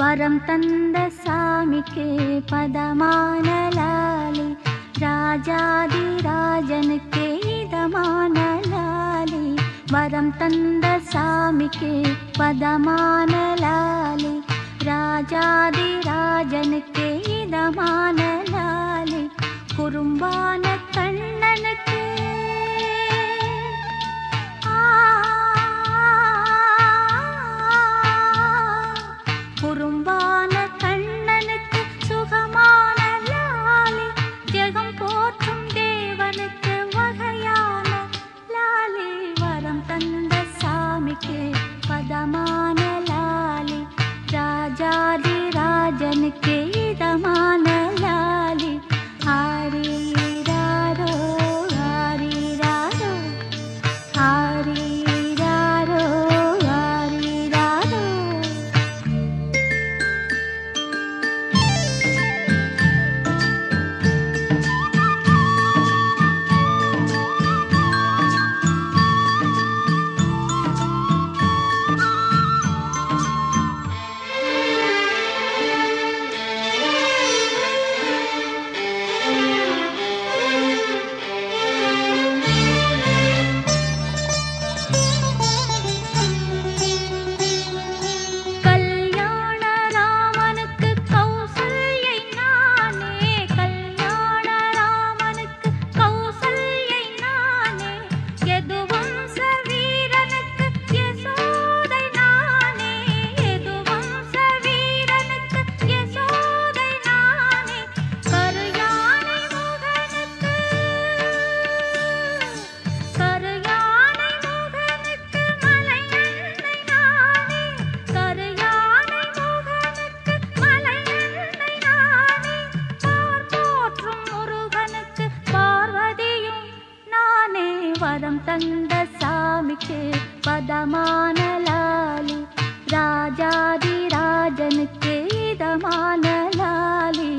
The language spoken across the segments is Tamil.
வரம் தந்த சாமிக்கு பதமான லாலி, ராஜாதி ராஜனுக்கு இதமான லாலி. வரம் தந்த சாமிக்கு பதமான லாலி, ராஜாதி ராஜனுக்கு இதமான லாலி. குறும்பான கண்ணனுக்கு குறும்பான கண்ணனுக்கு சுகமான லாலி, ஜெகம் போற்றும் தேவனுக்கு வகையான லாலி. வரம் தந்த சாமிக்கு பதமான லாலி, ராஜாதி ராஜனுக்கு இதமான லாலி. ஆரீராரோ ஆரீராரோ ஆரீராரோ ஆரீராரோ. வரம் தந்த சாமிக்கு பதமான லாலி, ராஜாதி ராஜனுக்கு இதமான லாலி.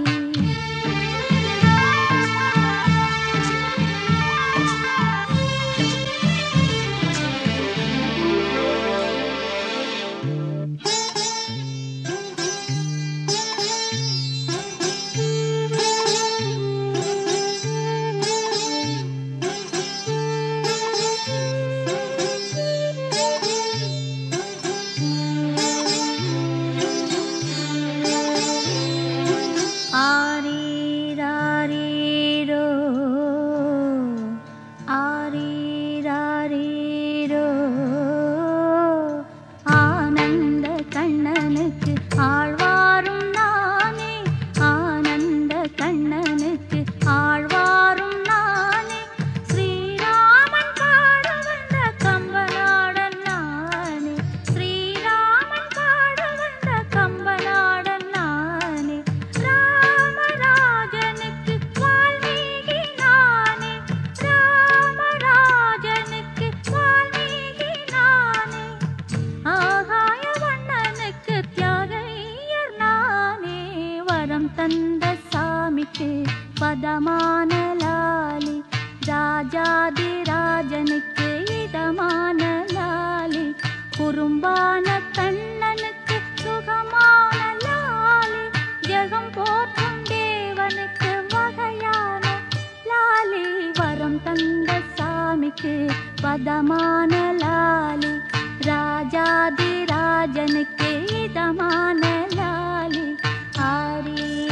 ஆரீராரீரோ ஆரீராரீரோ. ஆனந்த கண்ணனுக்கு ஆழ்வாரும் நானே, ஆனந்த கண்ணனுக்கு ஆழ்வாரும் நானே. ஸ்ரீராமன் பாட வந்த கம்பநாடன் நானே, ஸ்ரீராமன் பாட வந்த கம்பநாடன் நானே. ராமராஜனுக்கு வால்மீகி நானே, ராமராஜனுக்கு வால்மீகி நானே. ஆகாய வண்ணனுக்கு தியாகையர் நானே. வரம் தந்த சாமிக்கு பதமான லாலி, ராஜாதி ராஜனுக்கு இதமான லாலி. குறும்பான கண்ணனுக்கு சுகமான லாலி, ஜெகம் போற்றும் தேவனுக்கு வகையான லாலி. வரம் தந்த சாமிக்கு பதமான லாலி, ராஜாதி ராஜனுக்கு இதமான லாலி. ஆரீ